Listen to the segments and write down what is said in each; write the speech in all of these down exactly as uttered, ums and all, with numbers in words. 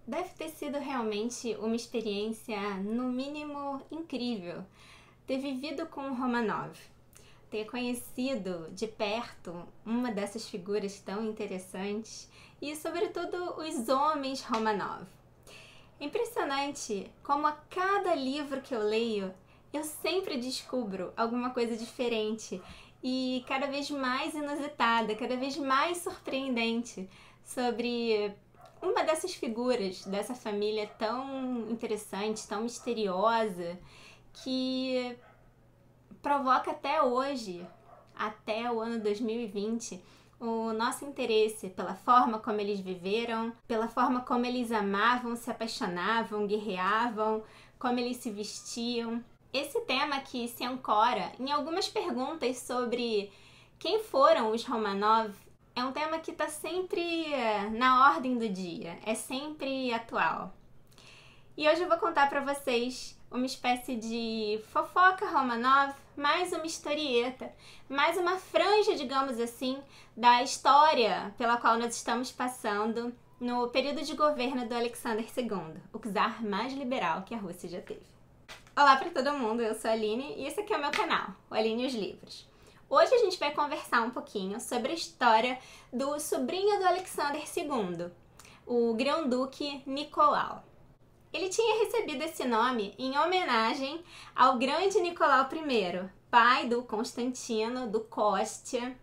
Deve ter sido realmente uma experiência, no mínimo, incrível ter vivido com o Romanov, ter conhecido de perto uma dessas figuras tão interessantes e, sobretudo, os homens Romanov. É impressionante como a cada livro que eu leio, eu sempre descubro alguma coisa diferente e cada vez mais inusitada, cada vez mais surpreendente sobre uma dessas figuras, dessa família tão interessante, tão misteriosa, que provoca até hoje, até o ano dois mil e vinte, o nosso interesse pela forma como eles viveram, pela forma como eles amavam, se apaixonavam, guerreavam, como eles se vestiam. Esse tema que se ancora em algumas perguntas sobre quem foram os Romanov é um tema que está sempre na ordem do dia, é sempre atual. E hoje eu vou contar para vocês uma espécie de fofoca Romanov, mais uma historieta, mais uma franja, digamos assim, da história pela qual nós estamos passando no período de governo do Alexander segundo, o czar mais liberal que a Rússia já teve. Olá para todo mundo, eu sou a Aline e esse aqui é o meu canal, o Aline e os Livros. Hoje a gente vai conversar um pouquinho sobre a história do sobrinho do Alexander segundo, o Grão-Duque Nicolau. Ele tinha recebido esse nome em homenagem ao grande Nicolau I, pai do Constantino, do Kostia.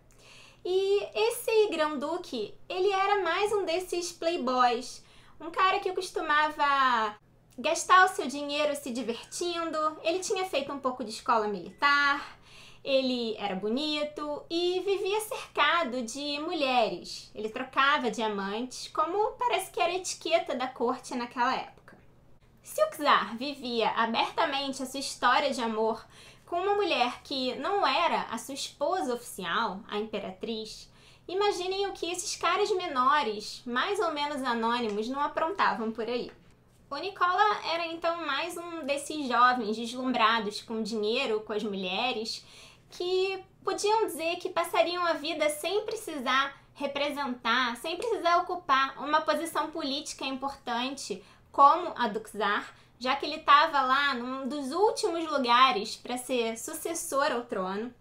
E esse Grão-Duque, ele era mais um desses playboys, um cara que costumava gastar o seu dinheiro se divertindo. Ele tinha feito um pouco de escola militar, ele era bonito e vivia cercado de mulheres. Ele trocava diamantes, como parece que era a etiqueta da corte naquela época. Se o czar vivia abertamente a sua história de amor com uma mulher que não era a sua esposa oficial, a imperatriz, imaginem o que esses caras menores, mais ou menos anônimos, não aprontavam por aí. O Nicola era então mais um desses jovens deslumbrados com dinheiro, com as mulheres, que podiam dizer que passariam a vida sem precisar representar, sem precisar ocupar uma posição política importante como a do czar, já que ele estava lá num dos últimos lugares para ser sucessor ao trono.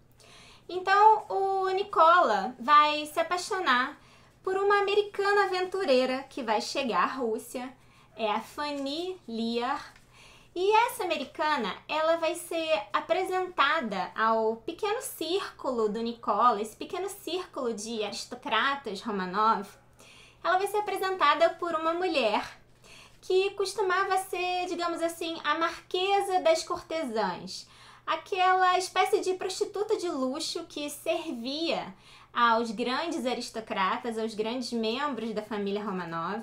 Então o Nicola vai se apaixonar por uma americana aventureira que vai chegar à Rússia, é a Fanny Lear. E essa americana, ela vai ser apresentada ao pequeno círculo do Nicola, esse pequeno círculo de aristocratas Romanov. Ela vai ser apresentada por uma mulher que costumava ser, digamos assim, a marquesa das cortesãs, aquela espécie de prostituta de luxo que servia aos grandes aristocratas, aos grandes membros da família Romanov.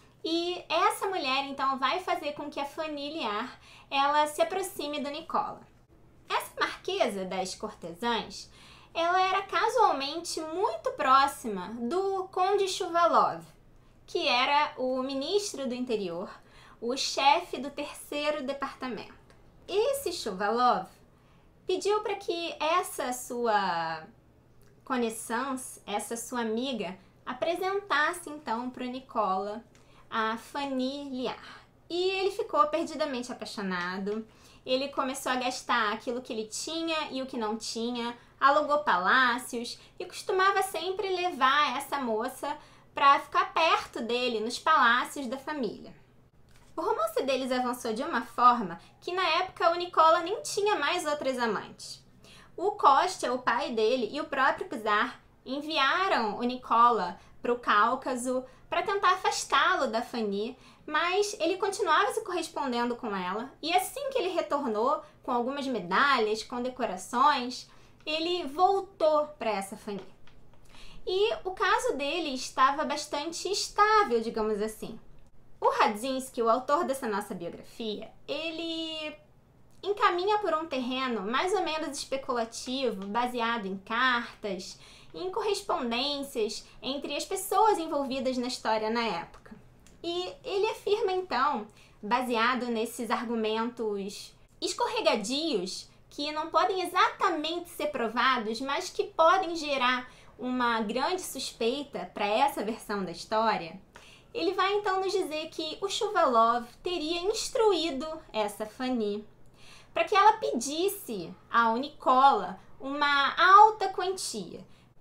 E essa mulher, então, vai fazer com que a Fanny Lear, ela se aproxime do Nicola. Essa marquesa das cortesãs, ela era casualmente muito próxima do Conde Shuvalov, que era o ministro do interior, o chefe do terceiro departamento. Esse Shuvalov pediu para que essa sua connaissance, essa sua amiga, apresentasse então para o Nicola a Fanny Lear. E ele ficou perdidamente apaixonado. Ele começou a gastar aquilo que ele tinha e o que não tinha, alugou palácios e costumava sempre levar essa moça para ficar perto dele nos palácios da família. O romance deles avançou de uma forma que na época o Nicola nem tinha mais outras amantes. O Kostia, o pai dele, e o próprio czar enviaram o Nicola para o Cáucaso para tentar afastá-lo da Fanny, mas ele continuava se correspondendo com ela, e assim que ele retornou com algumas medalhas, com decorações, ele voltou para essa Fanny. E o caso dele estava bastante estável, digamos assim. O Radzinsky, o autor dessa nossa biografia, ele encaminha por um terreno mais ou menos especulativo, baseado em cartas, em correspondências entre as pessoas envolvidas na história na época. E ele afirma então, baseado nesses argumentos escorregadios, que não podem exatamente ser provados, mas que podem gerar uma grande suspeita para essa versão da história, ele vai então nos dizer que o Shuvalov teria instruído essa Fanny para que ela pedisse ao Nicola uma alta quantia.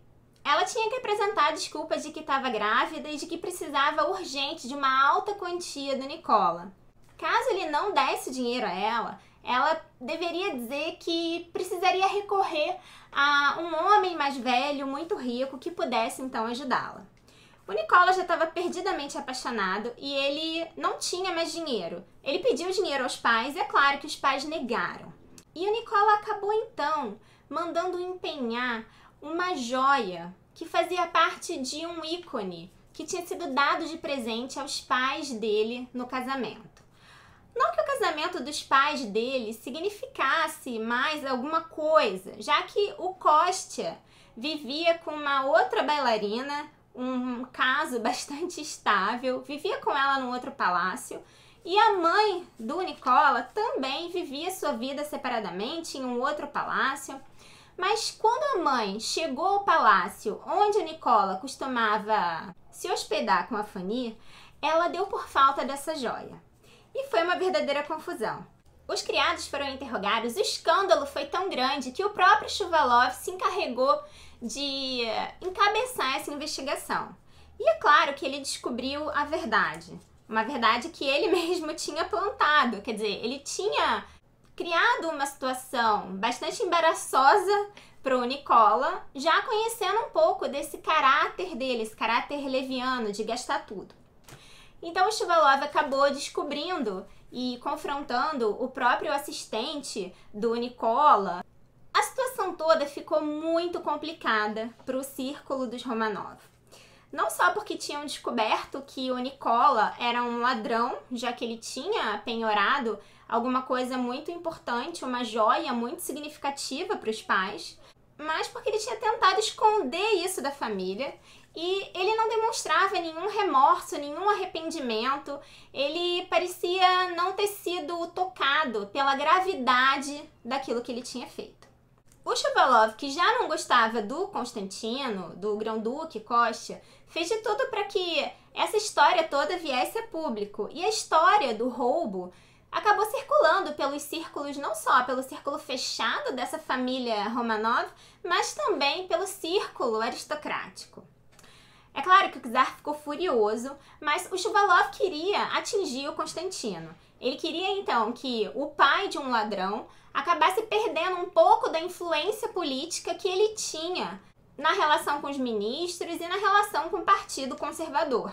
Ela tinha que apresentar desculpas de que estava grávida e de que precisava urgente de uma alta quantia do Nicola. Caso ele não desse dinheiro a ela, ela deveria dizer que precisaria recorrer a um homem mais velho, muito rico, que pudesse então ajudá-la. O Nicola já estava perdidamente apaixonado e ele não tinha mais dinheiro. Ele pediu dinheiro aos pais e é claro que os pais negaram. E o Nicola acabou então mandando empenhar uma joia que fazia parte de um ícone que tinha sido dado de presente aos pais dele no casamento. Não que o casamento dos pais dele significasse mais alguma coisa, já que o Kostya vivia com uma outra bailarina, um caso bastante estável, vivia com ela num outro palácio, e a mãe do Nicola também vivia sua vida separadamente em um outro palácio. Mas quando a mãe chegou ao palácio onde o Nicola costumava se hospedar com a Fanny, ela deu por falta dessa joia. E foi uma verdadeira confusão. Os criados foram interrogados, o escândalo foi tão grande que o próprio Shuvalov se encarregou de encabeçar essa investigação. E é claro que ele descobriu a verdade, uma verdade que ele mesmo tinha plantado, quer dizer, ele tinha criado uma situação bastante embaraçosa para o Nicola, já conhecendo um pouco desse caráter dele, esse caráter leviano de gastar tudo. Então o Shuvalov acabou descobrindo e confrontando o próprio assistente do Nicola. A situação toda ficou muito complicada para o círculo dos Romanov. Não só porque tinham descoberto que o Nicola era um ladrão, já que ele tinha penhorado alguma coisa muito importante, uma joia muito significativa para os pais, mas porque ele tinha tentado esconder isso da família e ele não demonstrava nenhum remorso, nenhum arrependimento, ele parecia não ter sido tocado pela gravidade daquilo que ele tinha feito. O Shuvalov, que já não gostava do Constantino, do grão-duque Kostya, fez de tudo para que essa história toda viesse a público. E a história do roubo acabou circulando pelos círculos, não só pelo círculo fechado dessa família Romanov, mas também pelo círculo aristocrático. É claro que o czar ficou furioso, mas o Shuvalov queria atingir o Constantino. Ele queria então que o pai de um ladrão acabasse perdendo um pouco da influência política que ele tinha na relação com os ministros e na relação com o Partido Conservador.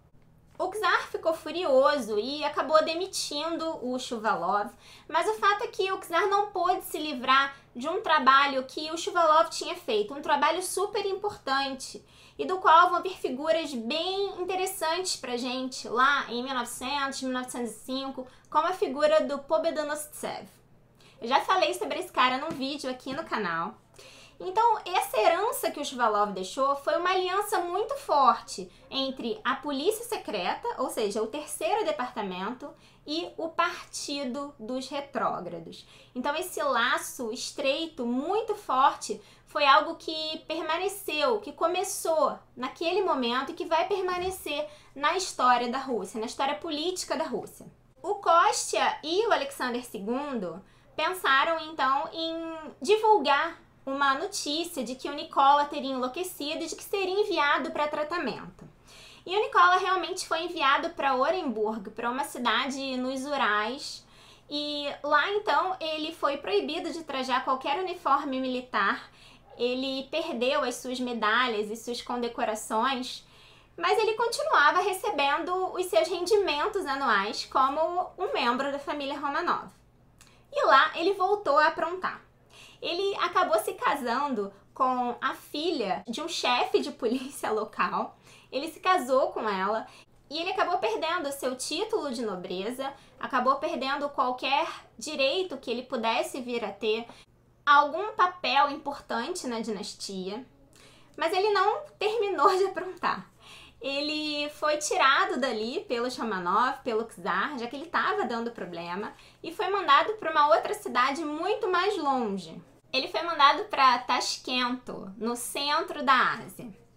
O czar ficou furioso e acabou demitindo o Shuvalov, mas o fato é que o czar não pôde se livrar de um trabalho que o Shuvalov tinha feito, um trabalho super importante, e do qual vão vir figuras bem interessantes pra gente lá em mil e novecentos, mil novecentos e cinco, como a figura do Pobedonossev. Eu já falei sobre esse cara num vídeo aqui no canal. Então, essa herança que o Shuvalov deixou foi uma aliança muito forte entre a polícia secreta, ou seja, o terceiro departamento, e o partido dos retrógrados. Então, esse laço estreito, muito forte, foi algo que permaneceu, que começou naquele momento e que vai permanecer na história da Rússia, na história política da Rússia. O Kostya e o Alexander segundo pensaram, então, em divulgar uma notícia de que o Nicola teria enlouquecido e de que seria enviado para tratamento. E o Nicola realmente foi enviado para Orenburg, para uma cidade nos Urais, e lá então ele foi proibido de trajar qualquer uniforme militar, ele perdeu as suas medalhas e suas condecorações, mas ele continuava recebendo os seus rendimentos anuais como um membro da família Romanov. E lá ele voltou a aprontar. Ele acabou se casando com a filha de um chefe de polícia local. Ele se casou com ela e ele acabou perdendo seu título de nobreza, acabou perdendo qualquer direito que ele pudesse vir a ter, algum papel importante na dinastia, mas ele não terminou de aprontar. Ele foi tirado dali pelos Romanov, pelo czar, já que ele estava dando problema, e foi mandado para uma outra cidade muito mais longe. Ele foi mandado para Tashkent, no centro da Ásia.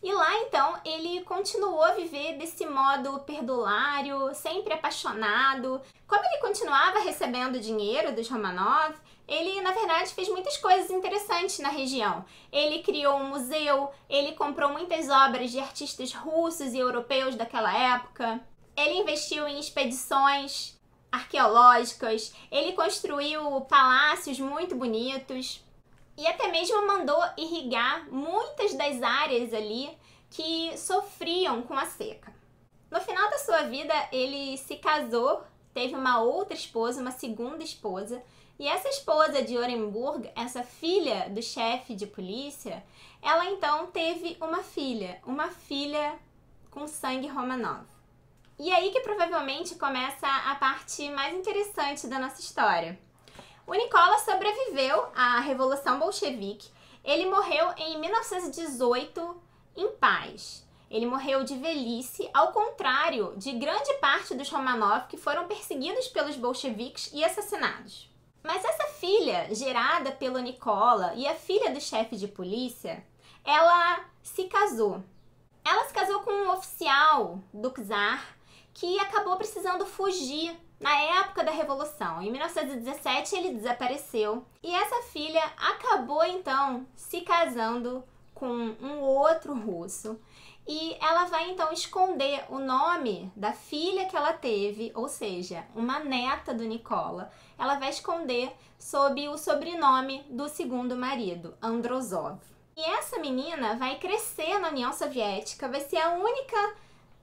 E lá, então, ele continuou a viver desse modo perdulário, sempre apaixonado. Como ele continuava recebendo dinheiro dos Romanov, ele, na verdade, fez muitas coisas interessantes na região. Ele criou um museu, ele comprou muitas obras de artistas russos e europeus daquela época. Ele investiu em expedições arqueológicas, ele construiu palácios muito bonitos e até mesmo mandou irrigar muitas das áreas ali que sofriam com a seca. No final da sua vida, ele se casou, teve uma outra esposa, uma segunda esposa, e essa esposa de Orenburg, essa filha do chefe de polícia, ela então teve uma filha, uma filha com sangue Romanov. E aí que provavelmente começa a parte mais interessante da nossa história. O Nicola sobreviveu à Revolução Bolchevique. Ele morreu em mil novecentos e dezoito em paz. Ele morreu de velhice, ao contrário de grande parte dos Romanov que foram perseguidos pelos bolcheviques e assassinados. Mas essa filha, gerada pelo Nicola e a filha do chefe de polícia, ela se casou. Ela se casou com um oficial do czar que acabou precisando fugir na época da Revolução. Em mil novecentos e dezessete ele desapareceu e essa filha acabou então se casando com um outro russo e ela vai então esconder o nome da filha que ela teve, ou seja, uma neta do Nicola. Ela vai esconder sob o sobrenome do segundo marido, Androzov. E essa menina vai crescer na União Soviética, vai ser a única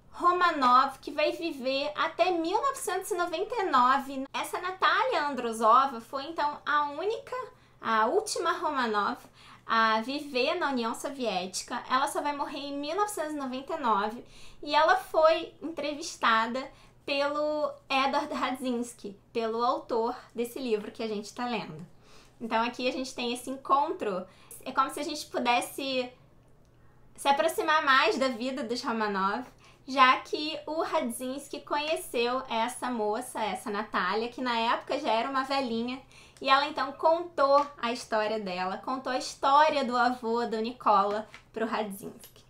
Romanov que vai viver até mil novecentos e noventa e nove. Essa Natalia Androzova foi então a única, a última Romanov a viver na União Soviética. Ela só vai morrer em mil novecentos e noventa e nove e ela foi entrevistada pelo Edward Radzinsky, pelo autor desse livro que a gente está lendo. Então aqui a gente tem esse encontro, é como se a gente pudesse se aproximar mais da vida dos Romanov, já que o Radzinsky conheceu essa moça, essa Natália, que na época já era uma velhinha, e ela então contou a história dela, contou a história do avô do Nicola para o Radzinsky.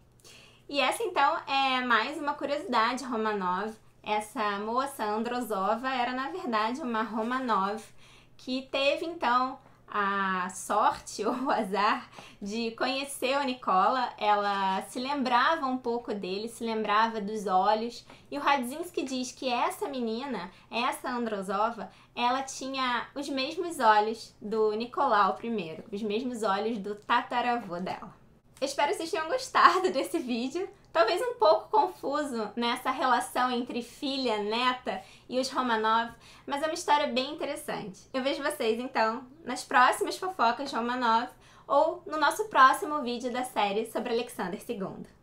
E essa então é mais uma curiosidade Romanov. Essa moça Androzova era na verdade uma Romanov que teve então a sorte ou o azar de conhecer o Nicola. Ela se lembrava um pouco dele, se lembrava dos olhos, e o Radzinsky diz que essa menina, essa Androzova, ela tinha os mesmos olhos do Nicolau I, os mesmos olhos do tataravô dela. Eu espero que vocês tenham gostado desse vídeo, talvez um pouco confuso nessa relação entre filha, neta e os Romanov, mas é uma história bem interessante. Eu vejo vocês, então, nas próximas fofocas Romanov ou no nosso próximo vídeo da série sobre Alexander segundo.